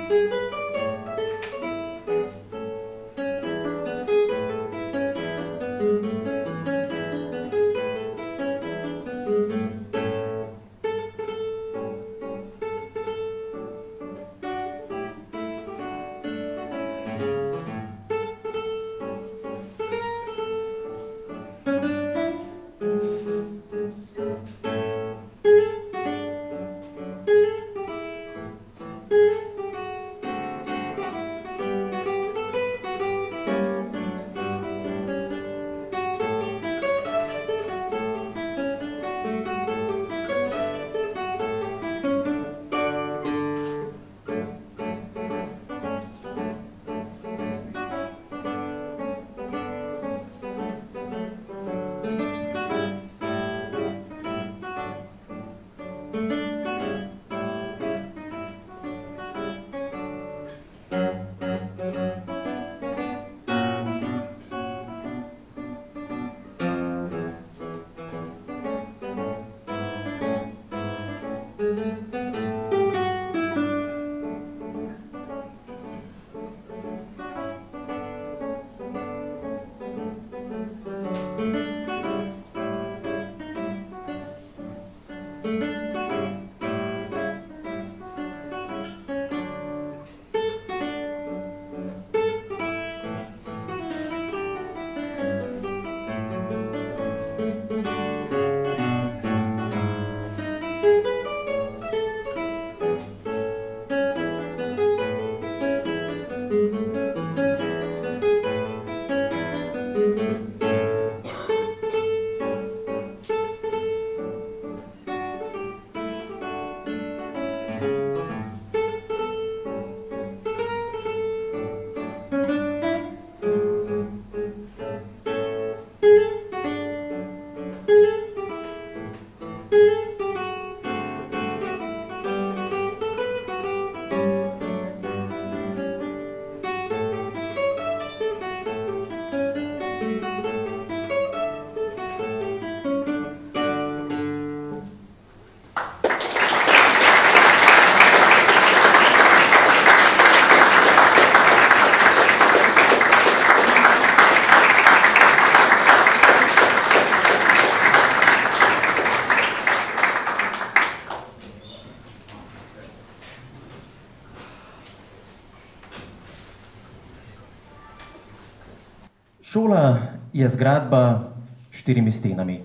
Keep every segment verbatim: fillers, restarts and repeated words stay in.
Šola je zgradba s štirimi stenami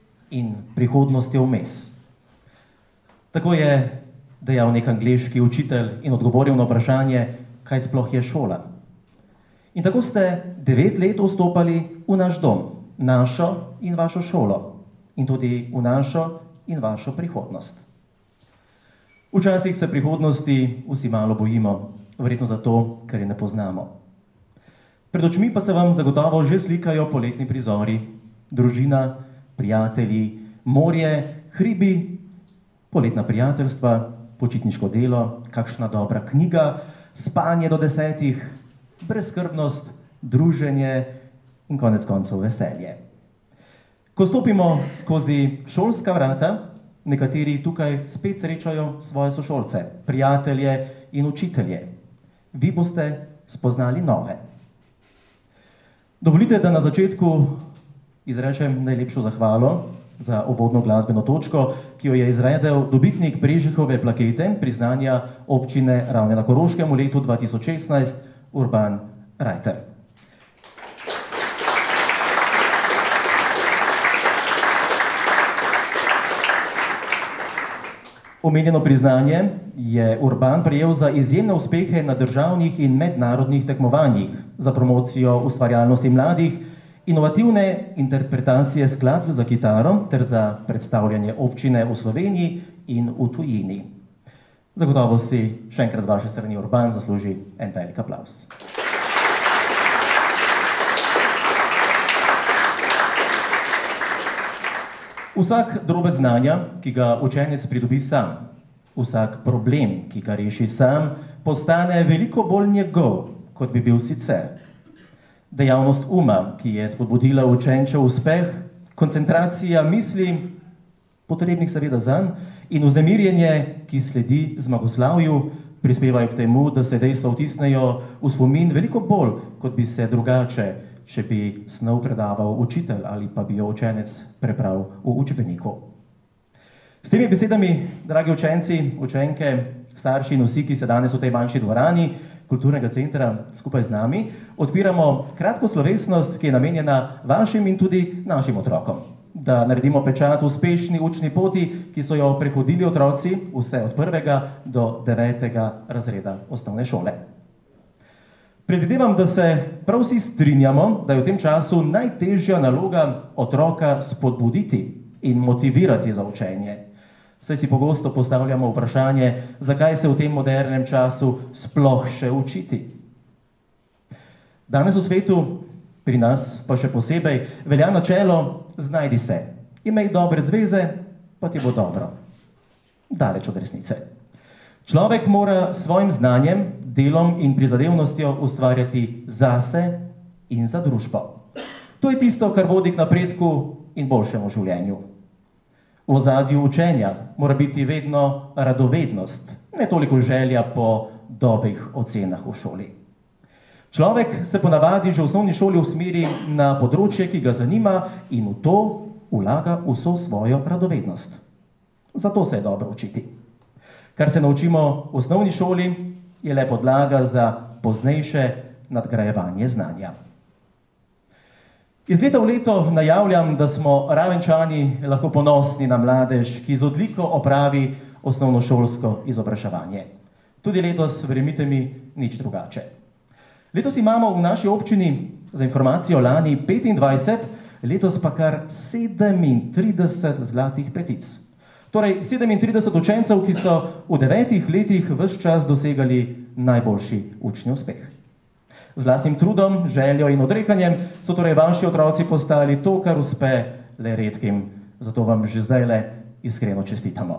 in prihodnost je vmes. Tako je dejal nek angleški učitelj in odgovoril na vprašanje, kaj sploh je šola. In tako ste devet let vstopali v naš dom, našo in vašo šolo in tudi v našo in vašo prihodnost. Včasih se prihodnosti vsi malo bojimo, verjetno zato, ker je ne poznamo. Pred očmi pa se vam zagotovo že slikajo poletni prizori, družina, prijatelji, morje, hribi, poletna prijateljstva, počitniško delo, kakšna dobra knjiga, spanje do desetih, brezskrbnost, druženje in konec koncev veselje. Ko stopimo skozi šolska vrata, nekateri tukaj spet srečajo svoje sošolce, prijatelje in učitelje. Vi boste spoznali nove. Dovolite, da na začetku izrečem najlepšo zahvalo za uvodno glasbeno točko, ki jo je izvedel dobitnik Brežihove plakete priznanja občine Ravne na Koroškem v letu dva tisoč šestnajst, Urban Reiter. Omenjeno priznanje je Urban prejel za izjemne uspehe na državnih in mednarodnih tekmovanjih, za promocijo ustvarjalnosti mladih, inovativne interpretacije skladb za kitaro ter za predstavljanje občine v Sloveniji in v tujini. Zagotovo si še enkrat z vaše strani Urban zasluži en velik aplavz. Vsak drobec znanja, ki ga učenec pridobi sam, vsak problem, ki ga reši sam, postane veliko bolj njegov, kot bi bil sicer. Dejavnost uma, ki je spodbudila učenčev uspeh, koncentracija misli, potrebnih seveda zanj, in vznemirjenje, ki sledi zmagoslavju, Prispevajo k temu, da se dejstva vtisnejo v spomin veliko bolj, kot bi se drugače, če bi snov predaval učitelj ali pa bi jo učenec prebral v učbeniku. S temi besedami, dragi učenci, učenke, starši in vsi, ki se danes v tej manjši dvorani Kulturnega centra skupaj z nami, odpiramo kratko slovesnost, ki je namenjena vašim in tudi našim otrokom. Da naredimo pečat uspešni učni poti, ki so jo prehodili otroci vse od prvega do devetega razreda osnovne šole. Predvidevam, da se prav vsi strinjamo, da je v tem času najtežja naloga otroka spodbuditi in motivirati za učenje. Saj si pogosto postavljamo vprašanje, zakaj se v tem modernem času sploh še učiti. Danes v svetu, pri nas pa še posebej, velja načelo znajdi se. Imej dobre zveze, pa ti bo dobro. Daleč od resnice. Človek mora s svojim znanjem, delom in prizadevnostjo ustvarjati zase in za družbo. To je tisto, kar vodi k napredku in boljšemu življenju. V ozadju učenja mora biti vedno radovednost, ne toliko želja po dobrih ocenah v šoli. Človek se ponavadi že v osnovni šoli usmeri na področje, ki ga zanima in v to vlaga vso svojo radovednost. Zato se je dobro učiti. Kar se naučimo v osnovni šoli, je le podlaga za poznejše nadgrajevanje znanja. Iz leta v leto najavljam, da smo Ravenčani lahko ponosni na mladež, ki z odliko opravi osnovnošolsko izobraževanje. Tudi letos, verjemite mi, nič drugače. Letos imamo v naši občini, za informacijo lani petindvajset, letos pa kar sedemintrideset zlatih petic. Torej sedemintrideset učencev, ki so v devetih letih ves čas dosegali najboljši učni uspeh. Z lastnim trudom, željo in odrekanjem so torej vaši otroci postali to, kar uspe le redkim. Zato vam že zdaj le iskreno čestitamo.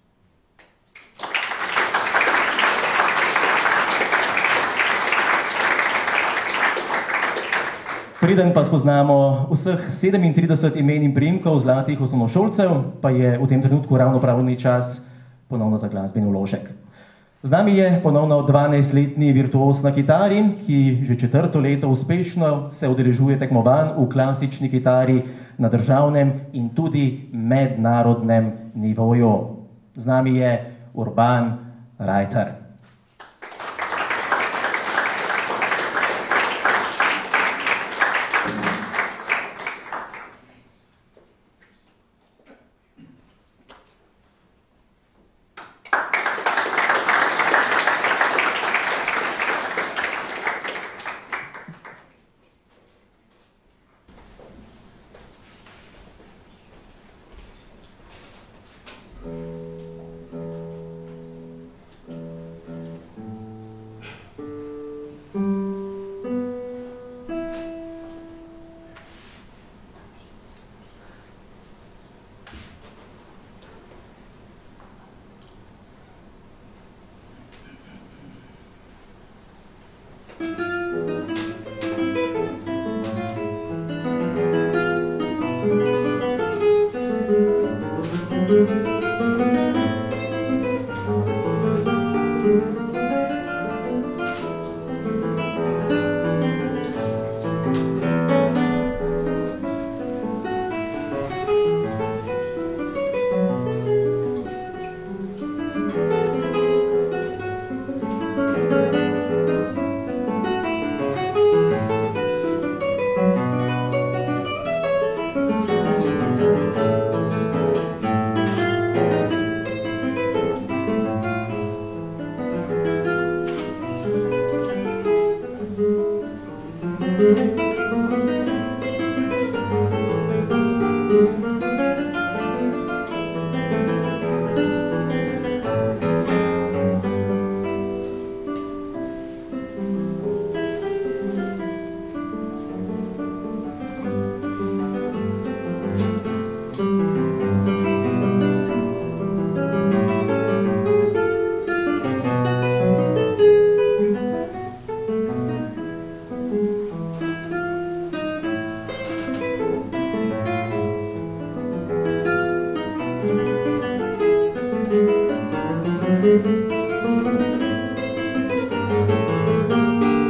Preden pa spoznamo vseh sedemintrideset imen in priimkov zlatih osnovnošolcev, pa je v tem trenutku ravno pravilni čas ponovno za glasbeni vložek. Z nami je ponovno dvanajstletni virtuoz na kitari, ki že četrto leto uspešno se udeležuje tekmovanj v klasični kitari na državnem in tudi mednarodnem nivoju. Z nami je Urban Rajtar.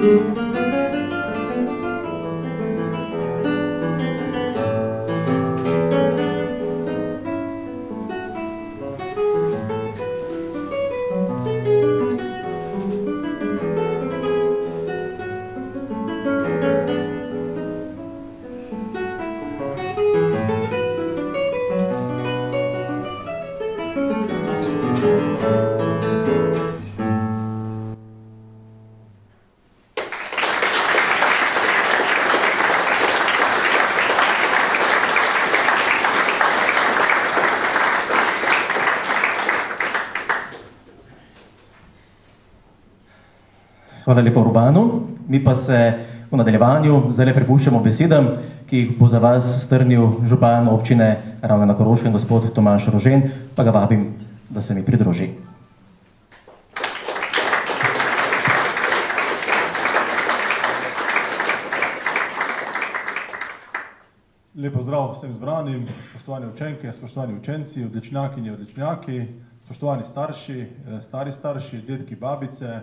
Hvala lepa Urbanu. Mi pa se v nadaljevanju zdaj prepuščamo besedam, ki jih bo za vas strnil župan občine Ravne na Koroškem, gospod Tomaž Rožen, pa ga vabim, da se mi pridruži. Lep pozdrav vsem zbranim, spoštovani učenke, spoštovani učenci, odličnjakinje, odličnjaki, spoštovani starši, stari starši, dedki, babice,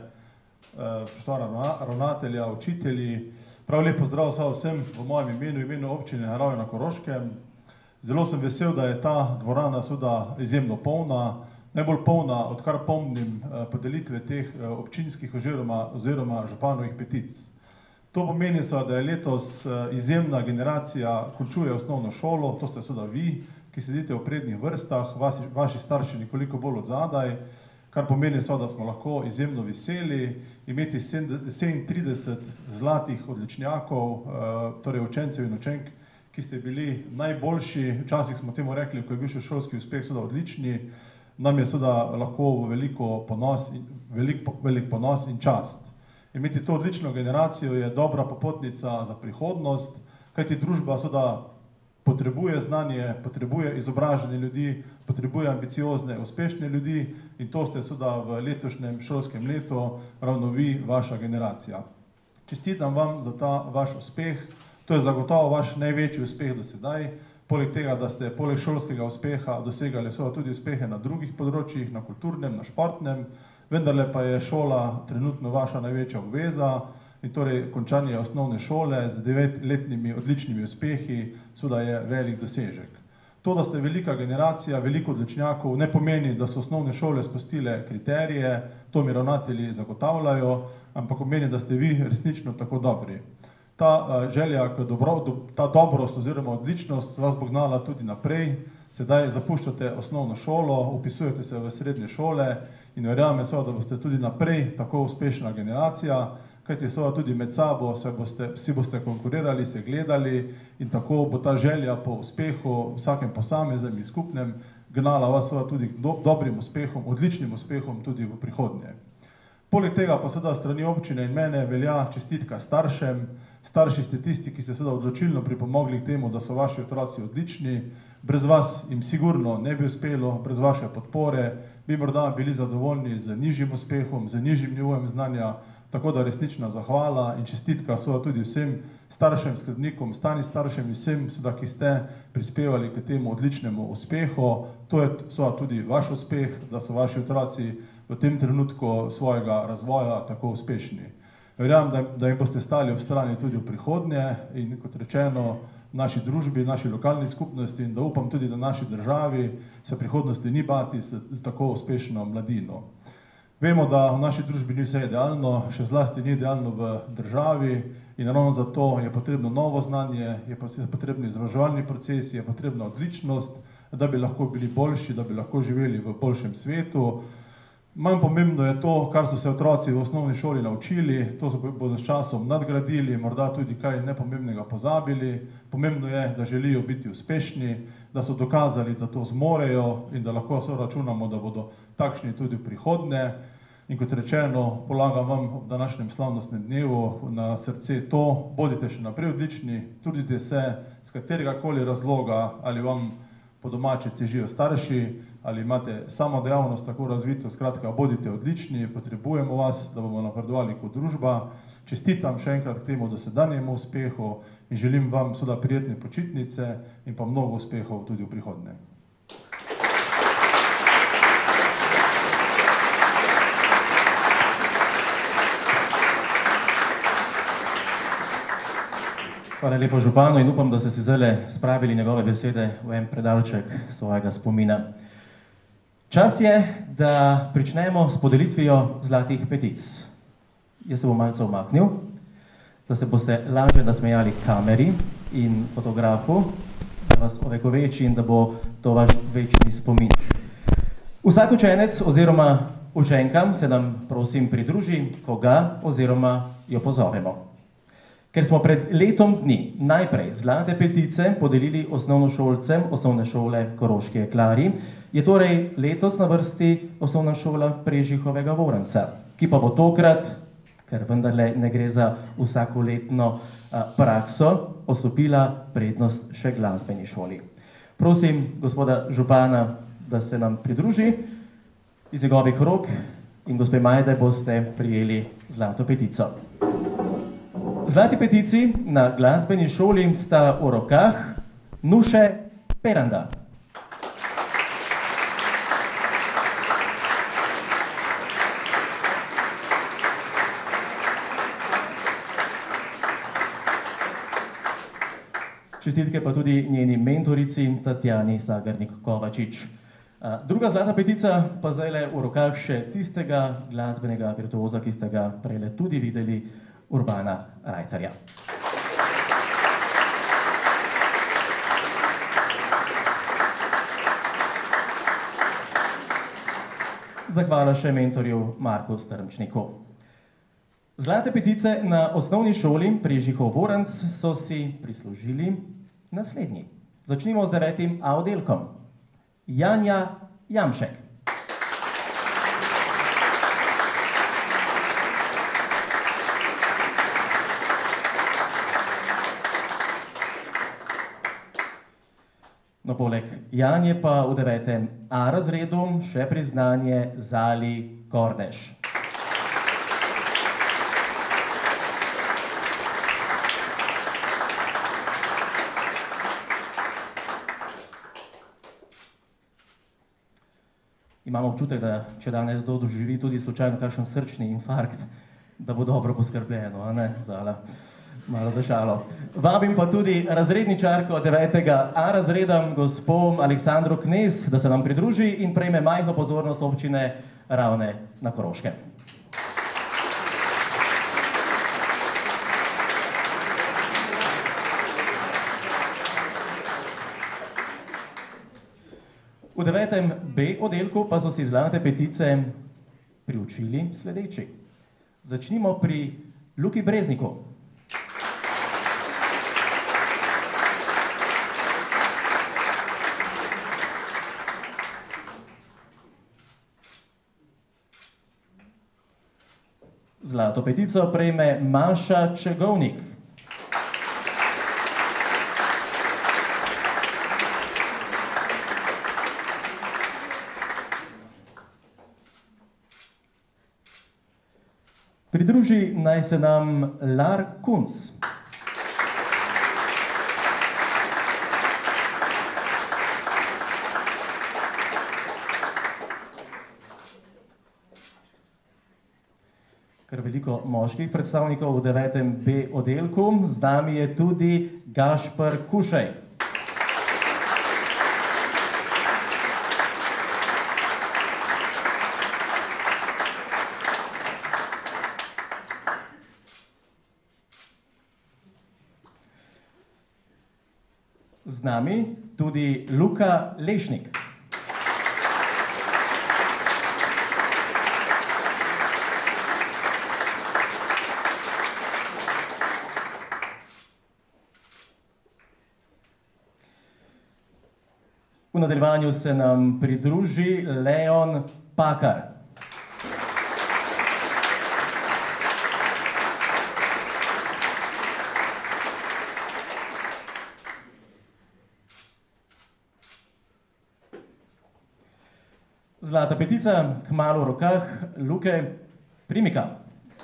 spoštovana ravnatelja, učitelji. Prav lep pozdrav vsem v mojem imenu, imenu občine Ravne na Koroškem. Zelo sem vesel, da je ta dvorana seveda izjemno polna, najbolj polna, odkar pomnim podelitve teh občinskih oziroma, oziroma županovih petic. To pomeni, da je letos izjemna generacija končuje osnovno šolo, to ste seveda vi, ki sedite v prednjih vrstah, vaši, vaši starši nekoliko bolj od zadaj, kar pomeni, da smo lahko izjemno veseli imeti sedemintrideset zlatih odličnjakov, torej učencev in učenk, ki ste bili najboljši. Včasih smo temu rekli, ko je bil še šolski uspeh, seveda odlični, nam je seveda lahko veliko ponos, velik, velik ponos in čast. Imeti to odlično generacijo je dobra popotnica za prihodnost, kajti družba seveda potrebuje znanje, potrebuje izobražene ljudi, potrebuje ambiciozne, uspešne ljudi in to ste seveda v letošnjem šolskem letu ravno vi, vaša generacija. Čestitam vam za ta vaš uspeh, to je zagotovo vaš največji uspeh do sedaj, poleg tega, da ste poleg šolskega uspeha dosegali seveda tudi uspehe na drugih področjih, na kulturnem, na športnem, vendarle pa je šola trenutno vaša največja obveza in torej končanje osnovne šole z devetletnimi odličnimi uspehi seveda je velik dosežek. To, da ste velika generacija, veliko odličnjakov, ne pomeni, da so osnovne šole spustile kriterije, to mi ravnatelji zagotavljajo, ampak pomeni, da ste vi resnično tako dobri. Ta želja, ta dobrost oziroma odličnost vas bo gnala tudi naprej, sedaj zapuščate osnovno šolo, upisujete se v srednje šole in verjamem seveda, da boste tudi naprej tako uspešna generacija, kajti seveda tudi med sabo se boste, vsi boste konkurirali, se gledali in tako bo ta želja po uspehu, vsakem posameznem in skupnem, gnala vas seveda tudi do, dobrim uspehom, odličnim uspehom tudi v prihodnje. Poleg tega pa seveda strani občine in mene velja čestitka staršem. Starši ste tisti, ki ste seveda odločilno pripomogli k temu, da so vaši otroci odlični. Brez vas jim sigurno ne bi uspelo, brez vaše podpore bi morda bili zadovoljni z nižjim uspehom, z nižjim nivojem znanja, tako da resnična zahvala in čestitka seveda tudi vsem staršem, skrbnikom, stani staršem in vsem, seveda, ki ste prispevali k temu odličnemu uspehu. To je seveda tudi vaš uspeh, da so vaši otroci v tem trenutku svojega razvoja tako uspešni. Verjamem, da, da jim boste stali ob strani tudi v prihodnje in kot rečeno v naši družbi, naši lokalni skupnosti in da upam tudi, da naši državi se prihodnosti ni bati z, z tako uspešno mladino. Vemo, da v naši družbi ni vse idealno, še zlasti ni idealno v državi in ravno zato je potrebno novo znanje, je potrebno izobraževalni proces, je potrebna odličnost, da bi lahko bili boljši, da bi lahko živeli v boljšem svetu. Manj pomembno je to, kar so se otroci v osnovni šoli naučili, to so bodo s časom nadgradili, morda tudi kaj nepomembnega pozabili. Pomembno je, da želijo biti uspešni, da so dokazali, da to zmorejo in da lahko so računamo, da bodo takšni tudi v prihodnje. In kot rečeno, polagam vam v današnjem slavnostnem dnevu na srce to, bodite še naprej odlični, trudite se z katerega koli razloga, ali vam po domače težijo starši, ali imate samo dejavnost tako razvito, skratka, bodite odlični, potrebujemo vas, da bomo napredovali kot družba. Čestitam še enkrat k temu dosedanjemu uspehu in želim vam seveda prijetne počitnice in pa mnogo uspehov tudi v prihodnje. Hvala lepo županu in upam, da ste si zdaj spravili njegove besede v en predalček svojega spomina. Čas je, da pričnemo s podelitvijo zlatih petic. Jaz se bom malce umaknil, da se boste lažje nasmejali kameri in fotografu, da vas ovekoveči in da bo to vaš večni spomin. Vsak učenec oziroma učenkam se nam prosim pridruži, ko ga oziroma jo pozovemo. Ker smo pred letom dni najprej zlate petice podelili osnovnošolcem osnovne šole Koroški Jeklari, je torej letos na vrsti osnovna šola Prežihovega Voranca, ki pa bo tokrat, ker vendarle ne gre za vsakoletno prakso, osvopila prednost še glasbeni šoli. Prosim gospoda župana, da se nam pridruži iz njegovih rok in gospe Majde boste prijeli zlato petico. Zlati petici na glasbeni šoli sta v rokah Nuše Peranda. Čestitke pa tudi njeni mentorici Tatjani Sagarnik-Kovačič. Druga zlata petica pa zdajle v rokah še tistega glasbenega virtuoza, ki ste ga prejle tudi videli, Urbana Rajtarja. Zahvala še mentorju Marku Strmčniku. Zlate petice na osnovni šoli Prežihov Voranc so si prislužili naslednji. Začnimo z devetim A oddelkom. Janja Jamšek. No, poleg Janje pa v devetem A razredu še priznanje Zali Kordež. Imamo občutek, da če danes kdo doživi tudi slučajno kakšen srčni infarkt, da bo dobro poskrbljeno, a ne, Zala? Malo za šalo. Vabim pa tudi razredničarko devetega A razreda, gospo Aleksandro Knez, da se nam pridruži in prejme majhno pozornost občine Ravne na Koroškem. V devetem B oddelku pa so si zlate petice priučili sledeči. Začnimo pri Luki Brezniku. Zlato petico prejme Maša Čegovnik. Pridruži naj se nam Lar Kunc. Kar veliko moških predstavnikov v devetem B oddelku, z nami je tudi Gašper Kušej. Z nami tudi Luka Lešnik. V nadaljevanju se nam pridruži Leon Pakar. Zlata petica, kmalu v rokah Luke Primika.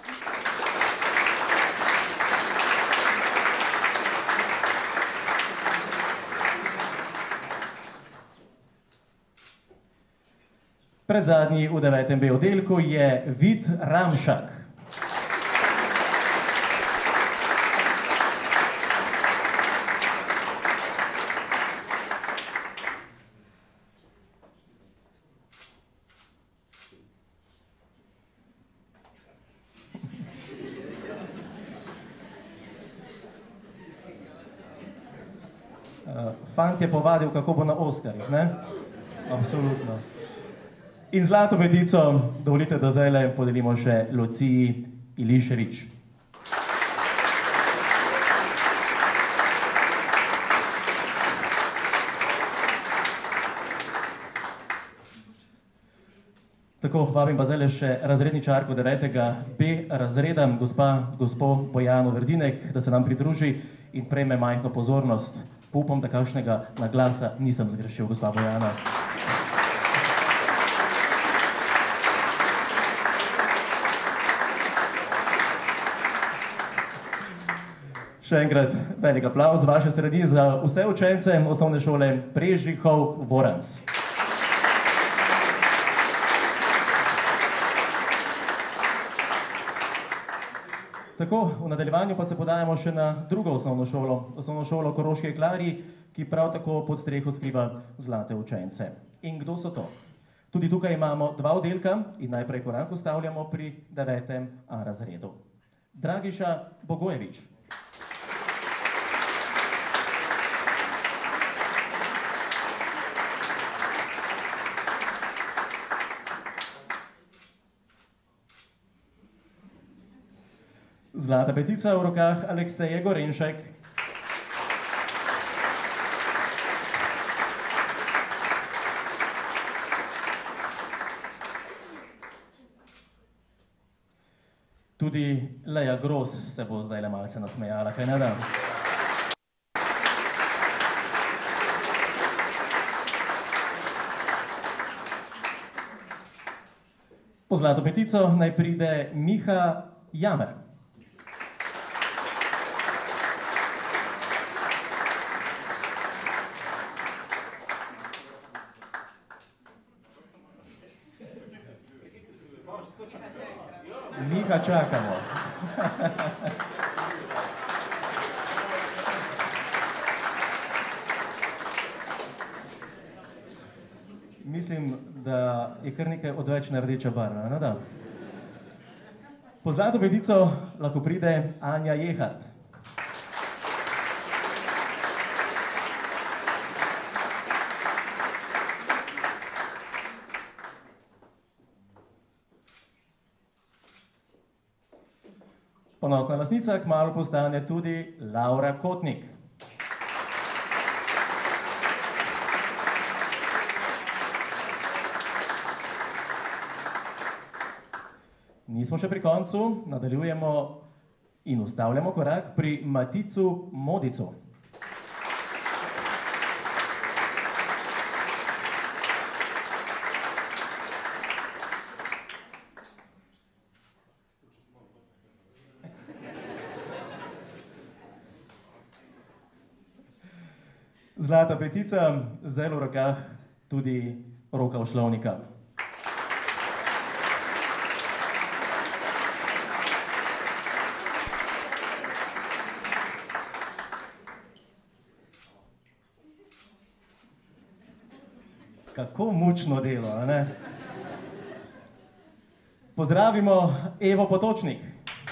Predzadnji v devetem B oddelku je Vid Ramšak. Fant je povadil, kako bo na Oskarjih, ne? Absolutno. In zlato petico, dovolite, da zdajle podelimo še Luciji Iliševič. Tako, vabim pa zdajle še razredničarko devetega B razreda, gospa, gospo Bojano Verdinek, da se nam pridruži in prejme majhno pozornost. Upam, da kakšnega naglasa nisem zgrešil, gospa Bojana. Še enkrat velik aplavz z vaše strani za vse učence osnovne šole Prežihov Voranc. Tako, v nadaljevanju pa se podajamo še na drugo osnovno šolo, osnovno šolo Koroške Klarji, ki prav tako pod streho skriva zlate učence. In kdo so to? Tudi tukaj imamo dva oddelka in najprej korak ustavljamo pri devetem A razredu. Dragiša Bogojevič. Zlata petica v rokah Alekseje Gorenšek. Tudi Leja Gros se bo zdajle malce nasmejala, kaj ne da? Po zlato petico naj pride Miha Jamer. Miha čakamo. Mislim, da je kar nekaj odvečna rdeča barva, ne da? Po zlato petico lahko pride Anja Jehart. Ponosna lastnica kmalu postane tudi Laura Kotnik. Nismo še pri koncu, nadaljujemo in ustavljamo korak pri Maticu Modicu. Zlata petica, zdaj v rokah tudi Roka Ušlovnika. Kako mučno delo, a ne? Pozdravimo Evo Potočnik.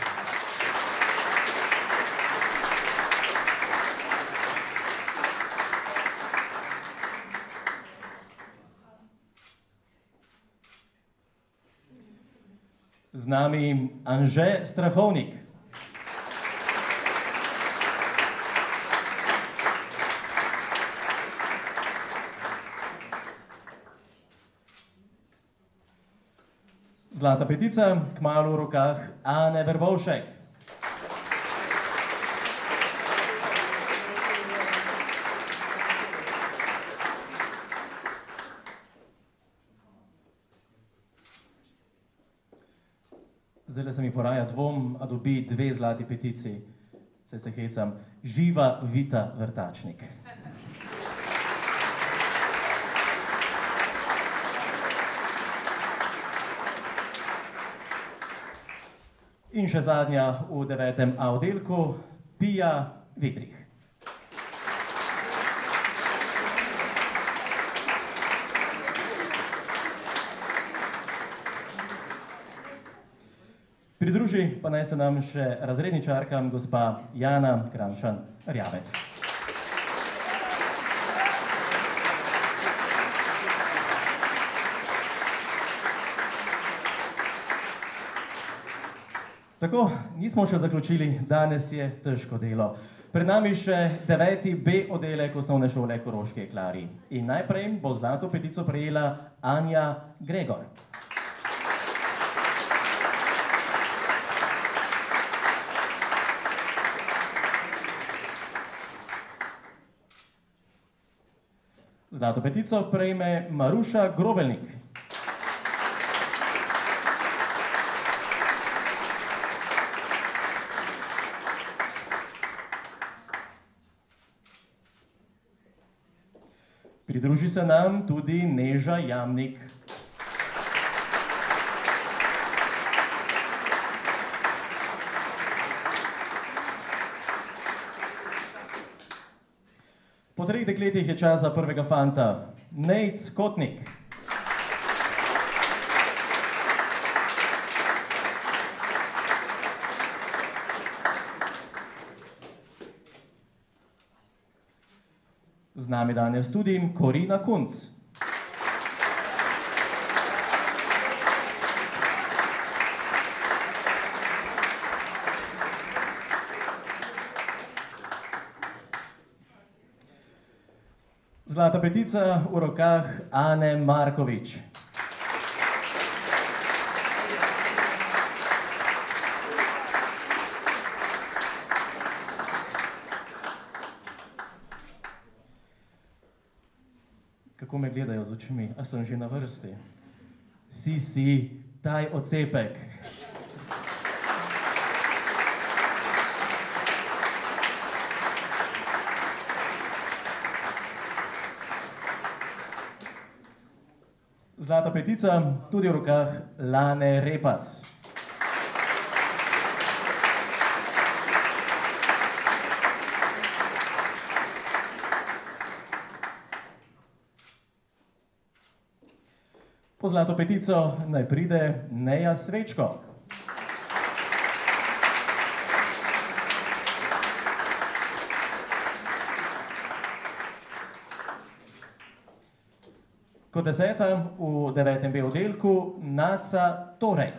Z nami Anže Strahovnik. Zlata petica, kmalu v rokah Ane Verbovšek. Zdaj se mi poraja dvom, a dobi dve zlati petici, saj se hecam, Živa Vita Vrtačnik. In še zadnja v devetem A oddelku, Pija Vidrih. Pridruži pa naj se nam še razredničarka, gospa Jana Krančan Rjavec. Tako, nismo še zaključili, danes je težko delo. Pred nami še deveti B oddelek osnovne šole Koroški Jeklarji. In najprej bo zlato petico prejela Anja Gregor. Zlato petico prejme Maruša Grobelnik. Pridruži se nam tudi Neža Jamnik. Po treh dekletih je čas za prvega fanta, Nejc Kotnik. Z nami danes tudi Korina Kunc. Zlata petica v rokah Ane Markovič. Kako me gledajo z očmi, a sem že na vrsti? Si, si, taj odcepek. Zlata petica tudi v rokah Lane Repas. Po zlato petico naj pride Neja Svečko. Kot deseta v devetem B oddelku Naca Torej.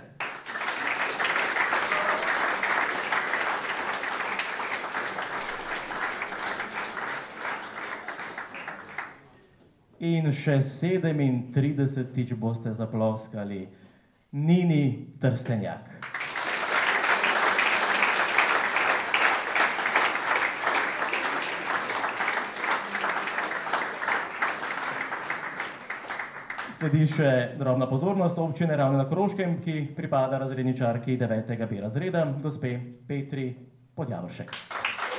In še sedemintridesetič boste zaploskali Nini Trstenjak. Sledi še drobna pozornost občine Ravne na Koroškem, ki pripada razredničarki devetega B razreda, gospe Petri Podjavoršek.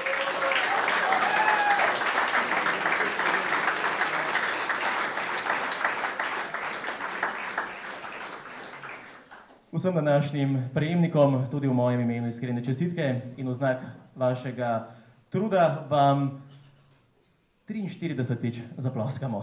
Vsem današnjim prejemnikom, tudi v mojem imenu iskrene čestitke in v znak vašega truda vam triinštiridesetič zaploskamo.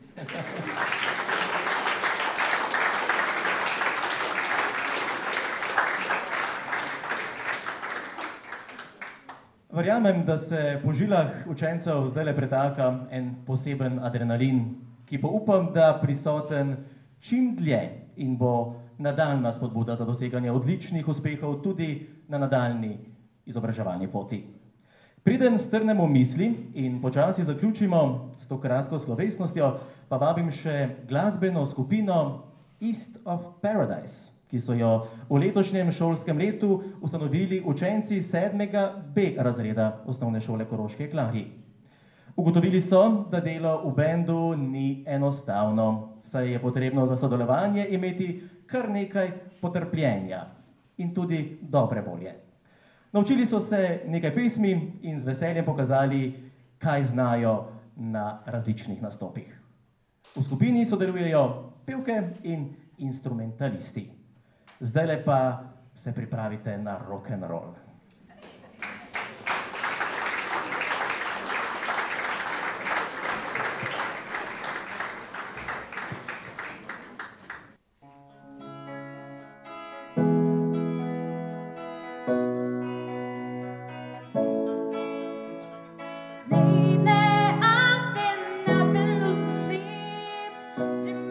Verjamem, da se po žilah učencev zdajle pretaka en poseben adrenalin, ki bo upam, da prisoten čim dlje in bo nadaljna spodbuda za doseganje odličnih uspehov tudi na nadaljni izobraževalni poti. Preden strnemo misli in počasi zaključimo s to kratko slovesnostjo, pa vabim še glasbeno skupino East of Paradise, ki so jo v letošnjem šolskem letu ustanovili učenci sedmega B razreda osnovne šole Koroški Jeklarji. Ugotovili so, da delo v bendu ni enostavno, saj je potrebno za sodelovanje imeti kar nekaj potrpljenja in tudi dobre volje. Naučili so se nekaj pesmi in z veseljem pokazali, kaj znajo na različnih nastopih. V skupini sodelujejo pevke in instrumentalisti. Zdajle pa se pripravite na rock'n'roll.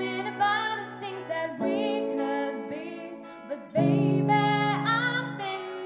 Baby, I've been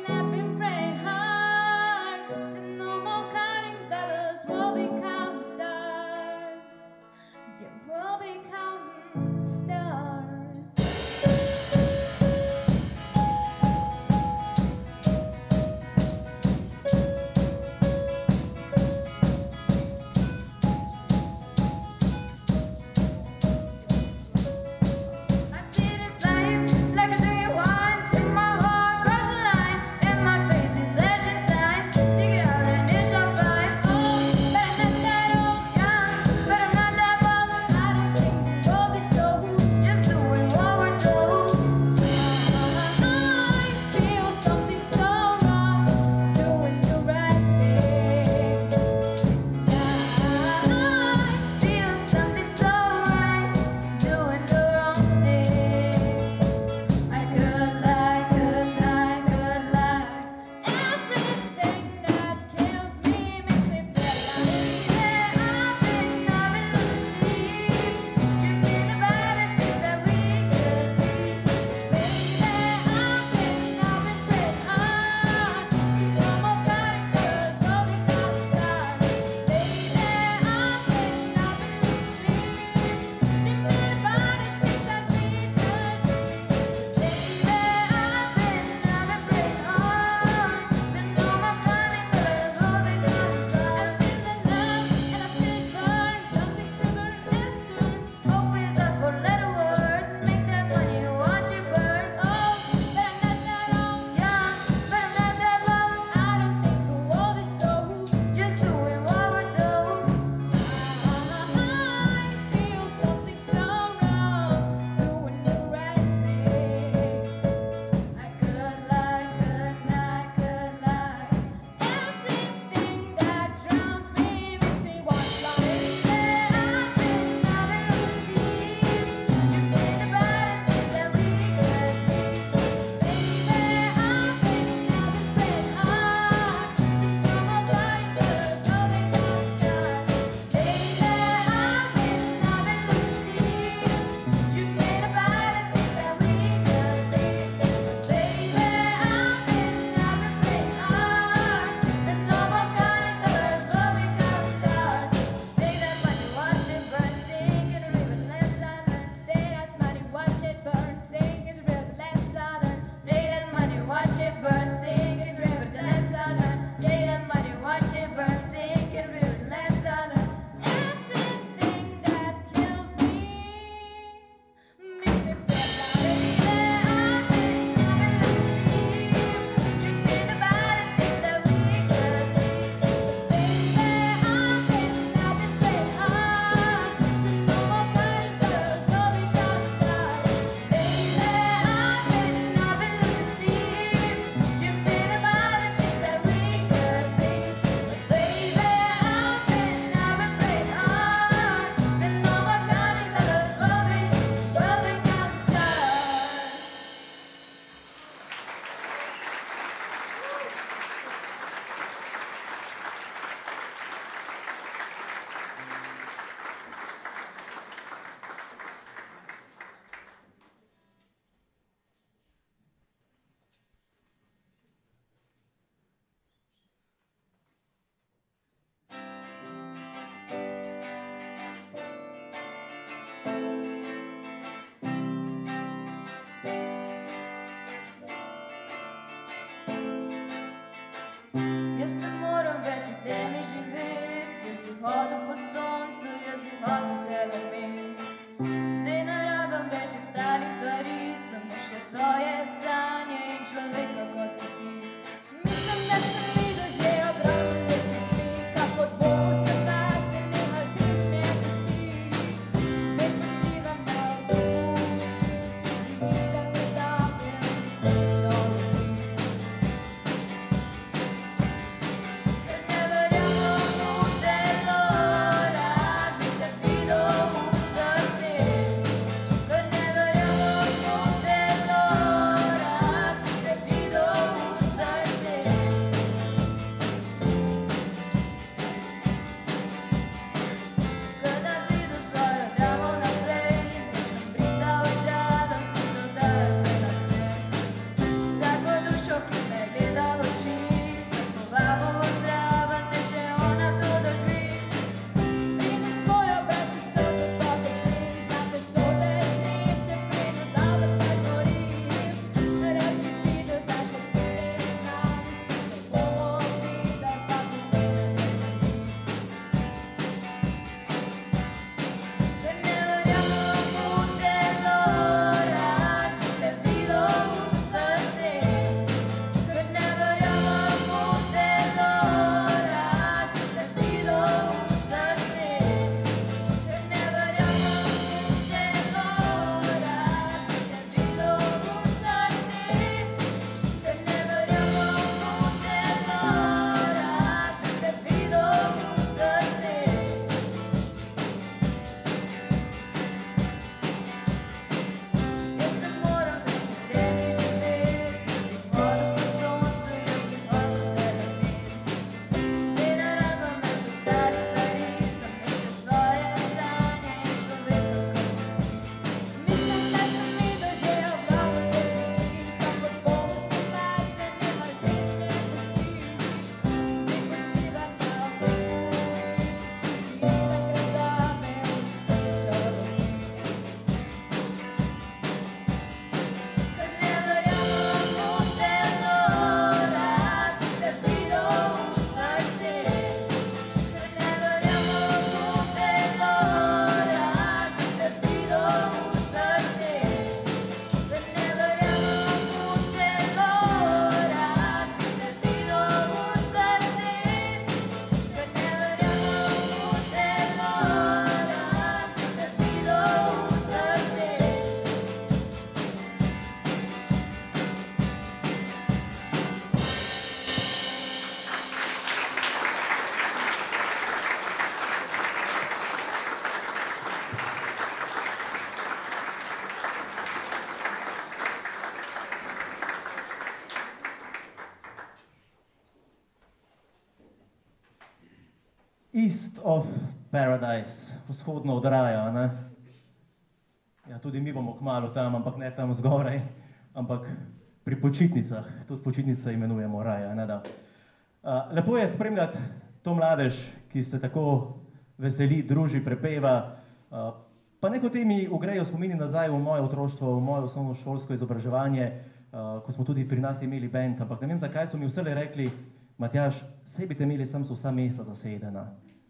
East of Paradise, vzhodno od raja, ne? Ja, tudi mi bomo kmalu tam, ampak ne tam zgoraj, ampak pri počitnicah, tudi počitnice imenujemo raja, ne da. Uh, lepo je spremljati to mladež, ki se tako veseli, druži, prepeva, uh, pa nehote mi ugrejo spomini nazaj v moje otroštvo, v moje osnovnošolsko izobraževanje, uh, ko smo tudi pri nas imeli bend, ampak ne vem, zakaj so mi vsele rekli, Matjaž, sej bi te imeli, sem so vsa mesta zasedena.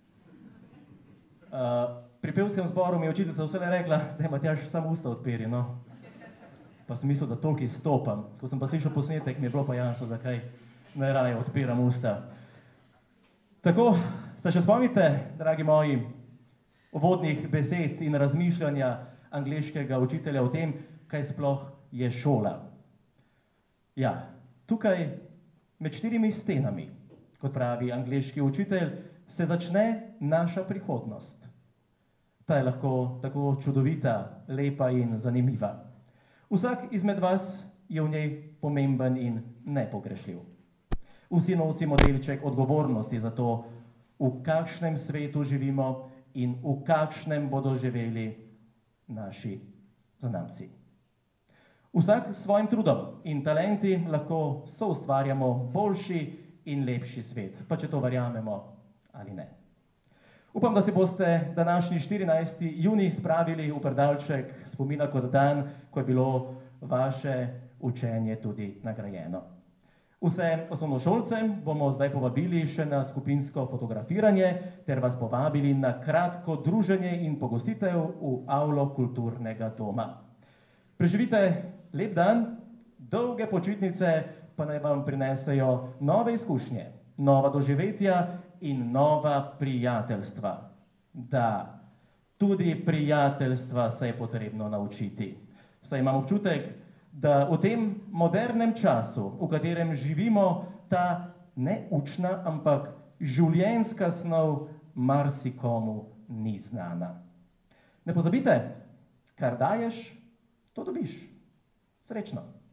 Uh, pri pevskem zboru mi je učiteljica vsele rekla, da je Matjaž samo usta odperi, no. Pa sem mislil, da toliko izstopam. Ko sem pa slišal posnetek, mi je bilo pa jasno, zakaj najraje odpiram usta. Tako, se še spomnite, dragi moji, uvodnih besed in razmišljanja angleškega učitelja o tem, kaj sploh je šola. Ja, tukaj med štirimi stenami, kot pravi angleški učitelj, se začne naša prihodnost. Ta je lahko tako čudovita, lepa in zanimiva. Vsak izmed vas je v njej pomemben in nepogrešljiv. Vsi nosimo delček odgovornosti za to, v kakšnem svetu živimo in v kakšnem bodo živeli naši zanamci. Vsak s svojim trudom in talenti lahko soustvarjamo boljši in lepši svet, pa če to verjamemo ali ne. Upam, da si boste današnji štirinajsti junij spravili v predalček spomina kot dan, ko je bilo vaše učenje tudi nagrajeno. Vse osnovnošolce bomo zdaj povabili še na skupinsko fotografiranje ter vas povabili na kratko druženje in pogostitev v avlo kulturnega doma. Preživite lep dan, dolge počitnice pa naj vam prinesejo nove izkušnje, nova doživetja in nova prijateljstva. Da, tudi prijateljstva se je potrebno naučiti. Saj imam občutek, da v tem modernem času, v katerem živimo, ta neučna, ampak življenjska snov marsikomu ni znana. Ne pozabite, kar daješ, to dobiš. Srečno!